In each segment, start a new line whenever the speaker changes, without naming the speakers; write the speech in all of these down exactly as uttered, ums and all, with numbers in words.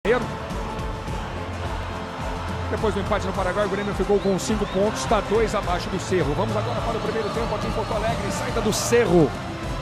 Depois do empate no Paraguai, o Grêmio ficou com cinco pontos, está dois abaixo do Cerro. Vamos agora para o primeiro tempo aqui em Porto Alegre, saída do Cerro.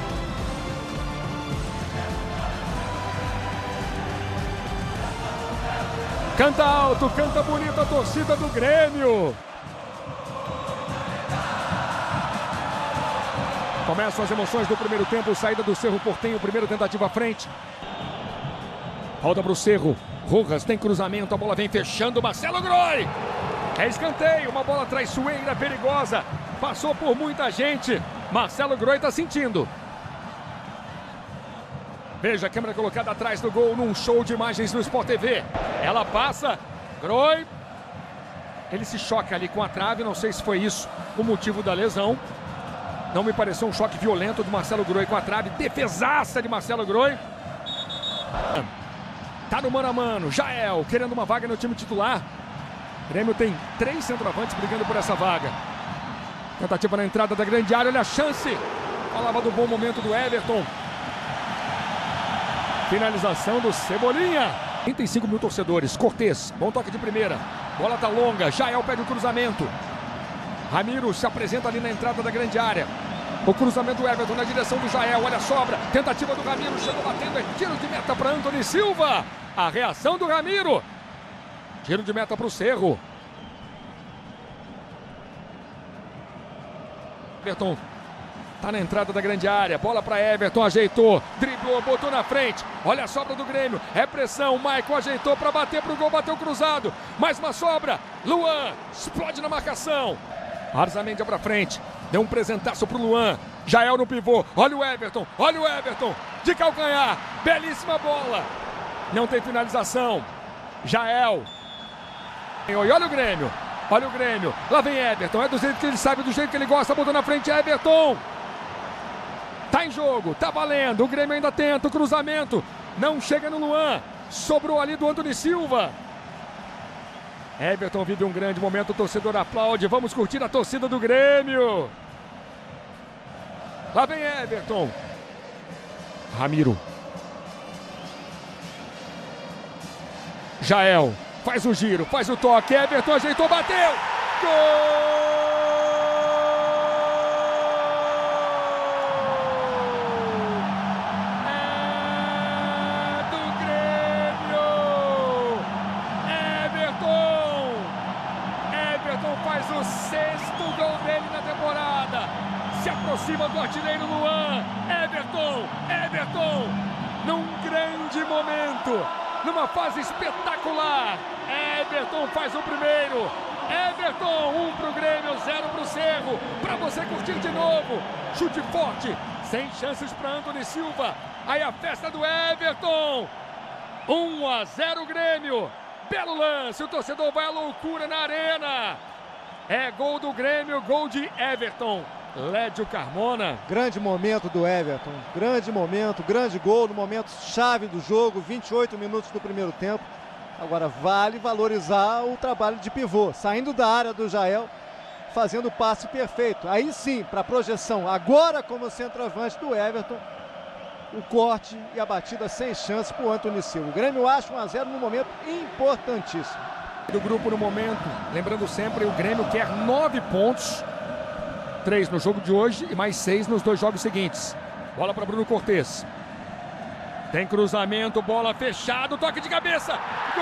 Canta alto, canta bonito a torcida do Grêmio. Começam as emoções do primeiro tempo, saída do Cerro Porteño, primeira tentativa à frente. Volta para o Cerro. Rojas tem cruzamento, a bola vem fechando, Marcelo Groy. É escanteio, uma bola traiçoeira, perigosa. Passou por muita gente. Marcelo Groy está sentindo. Veja a câmera colocada atrás do gol num show de imagens no Sport T V. Ela passa, Groy. Ele se choca ali com a trave, não sei se foi isso o motivo da lesão. Não me pareceu um choque violento do Marcelo Groy com a trave. Defesaça de Marcelo Groy. Tá no mano a mano, Jael querendo uma vaga no time titular. O Grêmio tem três centroavantes brigando por essa vaga. Tentativa na entrada da grande área, olha a chance. Falava do bom momento do Everton. Finalização do Cebolinha. trinta e cinco mil torcedores, Cortez, bom toque de primeira. Bola tá longa, Jael pede o cruzamento. Ramiro se apresenta ali na entrada da grande área. O cruzamento do Everton na direção do Jael, olha a sobra. Tentativa do Ramiro, chegou batendo, é tiro de meta para Antony Silva. A reação do Ramiro. Tiro de meta para o Cerro. Everton tá na entrada da grande área, bola para Everton, ajeitou, driblou, botou na frente. Olha a sobra do Grêmio, é pressão, Maicon ajeitou para bater pro gol, bateu cruzado. Mais uma sobra, Luan explode na marcação. Arzamendia para frente, deu um presentaço pro Luan. Jael no pivô, olha o Everton, olha o Everton, de calcanhar, belíssima bola. Não tem finalização, Jael. E olha o Grêmio, olha o Grêmio, lá vem Everton, é do jeito que ele sabe, do jeito que ele gosta, botou na frente Everton. Tá em jogo, tá valendo, o Grêmio ainda tenta o cruzamento, não chega no Luan, sobrou ali do Antony Silva. Everton vive um grande momento, o torcedor aplaude, vamos curtir a torcida do Grêmio. Lá vem Everton. Ramiro. Jael, faz o giro, faz o toque, Everton ajeitou, bateu. Gol! Faz o sexto gol dele na temporada. Se aproxima do artilheiro Luan. Everton, Everton, num grande momento, numa fase espetacular. Everton faz o primeiro. Everton, um pro Grêmio, zero pro Cerro. Para você curtir de novo. Chute forte, sem chances para Antony Silva. Aí a festa do Everton. um a zero Grêmio. Belo lance, o torcedor vai à loucura na arena. É gol do Grêmio, gol de Everton. Lédio Carmona.
Grande momento do Everton, grande momento, grande gol no momento chave do jogo, vinte e oito minutos do primeiro tempo. Agora vale valorizar o trabalho de pivô, saindo da área do Jael, fazendo o passe perfeito. Aí sim, para a projeção, agora como centroavante do Everton, o corte e a batida sem chance para o Antony Silva. O Grêmio acha um a zero num momento importantíssimo.
Do grupo no momento, lembrando sempre, o Grêmio quer nove pontos, três no jogo de hoje e mais seis nos dois jogos seguintes. Bola para Bruno Cortez. Tem cruzamento, bola fechado, toque de cabeça. Gol!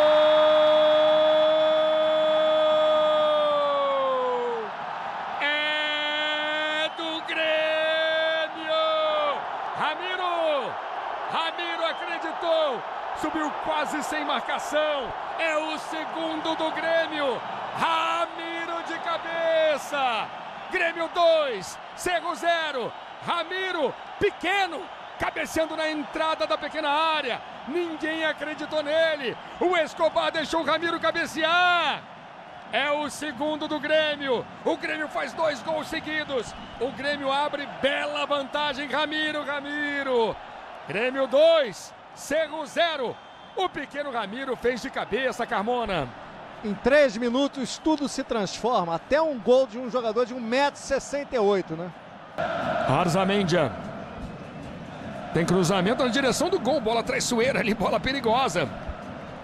É do Grêmio! Ramiro! Ramiro acreditou! Subiu quase sem marcação. É o segundo do Grêmio. Ramiro de cabeça. Grêmio dois, Cerro zero. Ramiro, pequeno, cabeceando na entrada da pequena área. Ninguém acreditou nele. O Escobar deixou o Ramiro cabecear. É o segundo do Grêmio. O Grêmio faz dois gols seguidos. O Grêmio abre bela vantagem. Ramiro, Ramiro. Grêmio dois, Cerro zero. O pequeno Ramiro fez de cabeça, Carmona.
Em três minutos tudo se transforma. Até um gol de um jogador de um metro e sessenta e oito, né?
Arzamendia. Tem cruzamento na direção do gol. Bola traiçoeira ali, bola perigosa.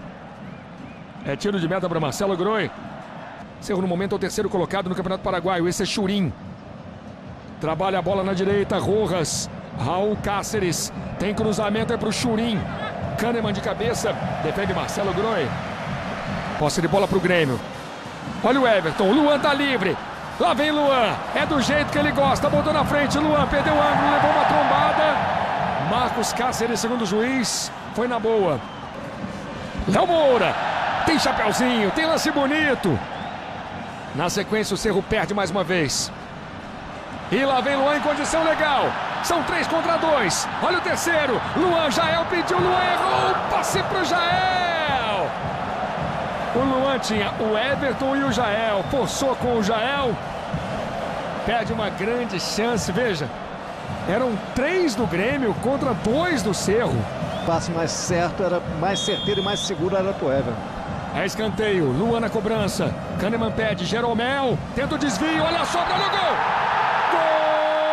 É tiro de meta para Marcelo Groi. Cerro no momento é o terceiro colocado no Campeonato Paraguaio. Esse é Churin. Trabalha a bola na direita, Rojas. Raul Cáceres. Tem cruzamento, é para o Churin. Kahneman de cabeça. Defende Marcelo Groi. Posse de bola para o Grêmio. Olha o Everton. Luan tá livre. Lá vem Luan. É do jeito que ele gosta. Botou na frente. Luan perdeu o ângulo. Levou uma trombada. Marcos Cáceres, segundo o juiz. Foi na boa. Léo Moura. Tem chapeuzinho. Tem lance bonito. Na sequência o Cerro perde mais uma vez. E lá vem Luan em condição legal. São três contra dois. Olha o terceiro. Luan, Jael pediu. Luan errou. Passe pro Jael. O Luan tinha o Everton e o Jael. Forçou com o Jael. Perde uma grande chance. Veja. Eram três do Grêmio contra dois do Cerro.
O passe mais certo, era mais certeiro e mais seguro era pro Everton.
É escanteio. Luan na cobrança. Kahneman pede. Jeromel. Tenta o desvio. Olha a sobra no gol. Gol!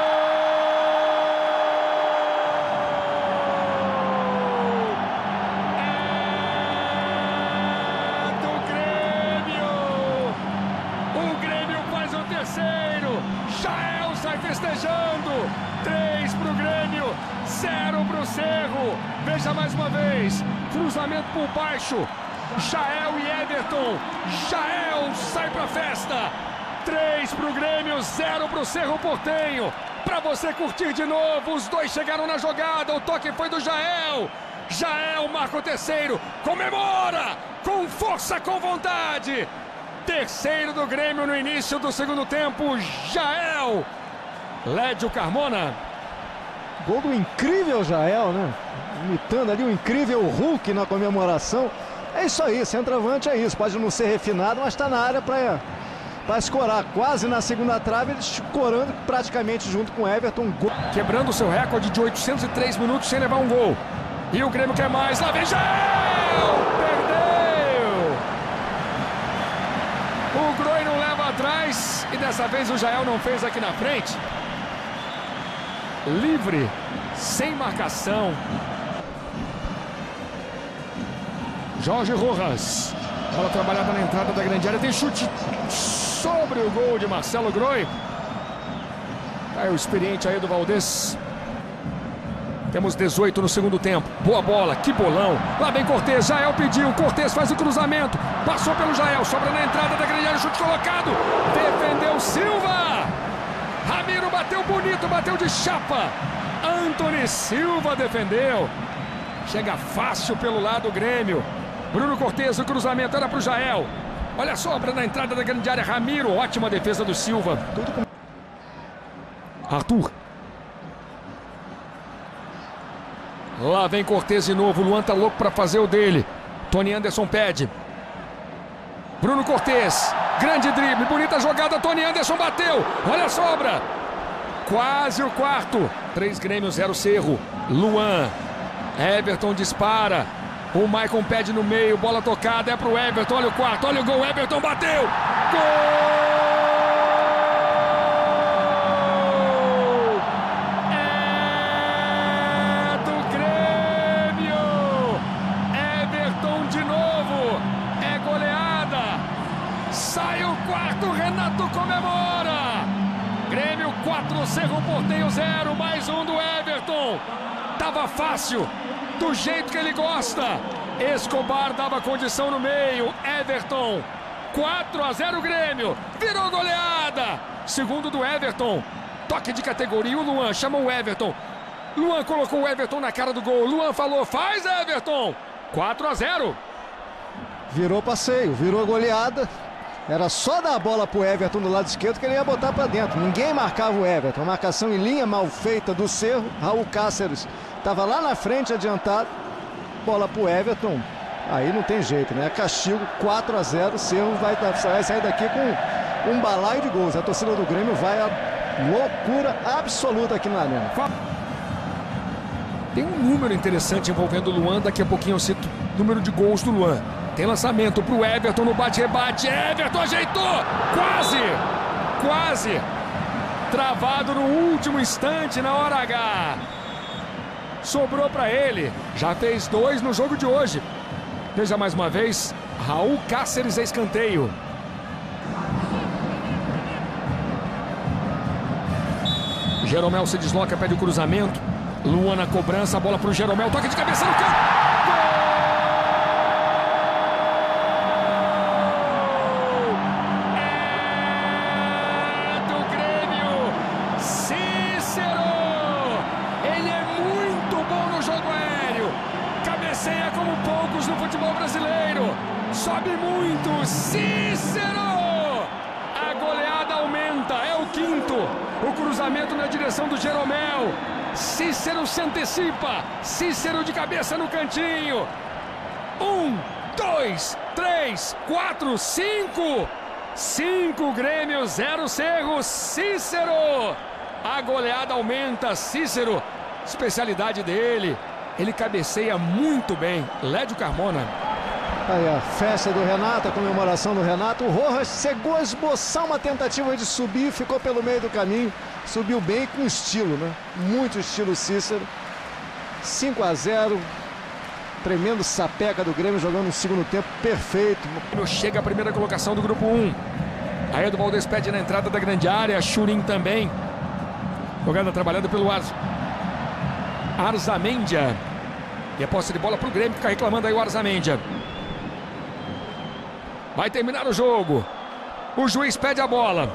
Terceiro, Jael sai festejando, três para o Grêmio, zero para o Cerro. Veja mais uma vez, cruzamento por baixo, Jael e Everton. Jael sai para a festa, três para o Grêmio, zero para o Cerro Porteño. Para você curtir de novo, os dois chegaram na jogada, o toque foi do Jael. Jael marca o terceiro, comemora, com força, com vontade. Terceiro do Grêmio no início do segundo tempo, Jael. Lédio Carmona.
Gol do incrível Jael, né? Imitando ali o incrível Hulk na comemoração. É isso aí, centroavante é isso. Pode não ser refinado, mas está na área para para escorar. Quase na segunda trave, ele escorando praticamente junto com o Everton. Gol.
Quebrando o seu recorde de oitocentos e três minutos sem levar um gol. E o Grêmio quer mais. Lá vem Jael! O Groi não leva atrás e dessa vez o Jael não fez aqui na frente. Livre, sem marcação. Jorge Rojas. Bola trabalhada na entrada da grande área. Tem chute sobre o gol de Marcelo Groi. Aí o experiente aí do Valdez. Temos dezoito no segundo tempo. Boa bola, que bolão. Lá vem Cortez, Jael pediu. Cortez faz o cruzamento. Passou pelo Jael, sobra na entrada da grande área, chute colocado. Defendeu Silva. Ramiro bateu bonito, bateu de chapa. Antony Silva defendeu. Chega fácil pelo lado do Grêmio. Bruno Cortez, o cruzamento era para o Jael. Olha a sobra na entrada da grande área, Ramiro. Ótima defesa do Silva. Tudo com... Arthur. Lá vem Cortez de novo, Luan tá louco para fazer o dele. Tony Anderson pede. Bruno Cortez, grande drible, bonita jogada, Tony Anderson bateu. Olha a sobra. Quase o quarto. Três Grêmio, zero Cerro. Luan. Everton dispara. O Maicon pede no meio, bola tocada, é pro Everton. Olha o quarto, olha o gol, Everton bateu. Gol! Sai o quarto, Renato comemora. Grêmio quatro, Cerro Porteño zero, mais um do Everton. Tava fácil, do jeito que ele gosta. Escobar dava condição no meio. Everton, quatro a zero Grêmio, virou goleada. Segundo do Everton, toque de categoria. O Luan chama o Everton. Luan colocou o Everton na cara do gol. Luan falou, faz Everton. quatro a zero.
Virou passeio, virou goleada. Era só dar a bola pro Everton do lado esquerdo que ele ia botar para dentro. Ninguém marcava o Everton. Marcação em linha mal feita do Cerro. Raul Cáceres estava lá na frente, adiantado. Bola pro Everton. Aí não tem jeito, né? Castigo, quatro a zero. O Cerro vai, vai sair daqui com um balaio de gols. A torcida do Grêmio vai a loucura absoluta aqui na arena.
Tem um número interessante envolvendo o Luan. Daqui a pouquinho eu cito o número de gols do Luan. Tem lançamento pro Everton no bate-rebate. Everton ajeitou. Quase. Quase. Travado no último instante, na hora H. Sobrou para ele. Já fez dois no jogo de hoje. Veja mais uma vez, Raul Cáceres é escanteio. Jeromel se desloca, pede o cruzamento. Luan na cobrança, a bola para o Jeromel, toque de cabeça no canto. Cabeceia como poucos no futebol brasileiro. Sobe muito, Cícero! A goleada aumenta, é o quinto. O cruzamento na direção do Jeromel. Cícero se antecipa. Cícero de cabeça no cantinho. Um, dois, três, quatro, cinco. Cinco Grêmio, zero Cerro. Cícero! A goleada aumenta, Cícero. Especialidade dele. Ele cabeceia muito bem. Lédio Carmona.
Aí a festa do Renato, a comemoração do Renato. O Rojas chegou a esboçar uma tentativa de subir, ficou pelo meio do caminho. Subiu bem com estilo, né? Muito estilo Cícero. cinco a zero. Tremendo sapeca do Grêmio, jogando um segundo tempo perfeito.
Chega a primeira colocação do grupo um. Aí do Valdez pede na entrada da grande área. Churin também. Jogada trabalhada pelo Arzo. Arzamendia. E a posse de bola para o Grêmio, fica reclamando aí o Arzamendia. Vai terminar o jogo. O juiz pede a bola.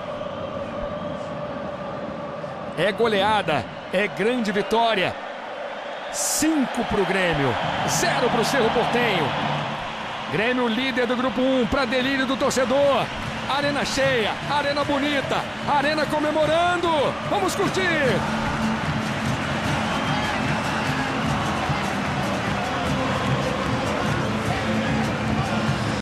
É goleada, é grande vitória. cinco para o Grêmio, zero para o Cerro Porteño. Grêmio líder do grupo um, para delírio do torcedor. Arena cheia, arena bonita, arena comemorando. Vamos curtir!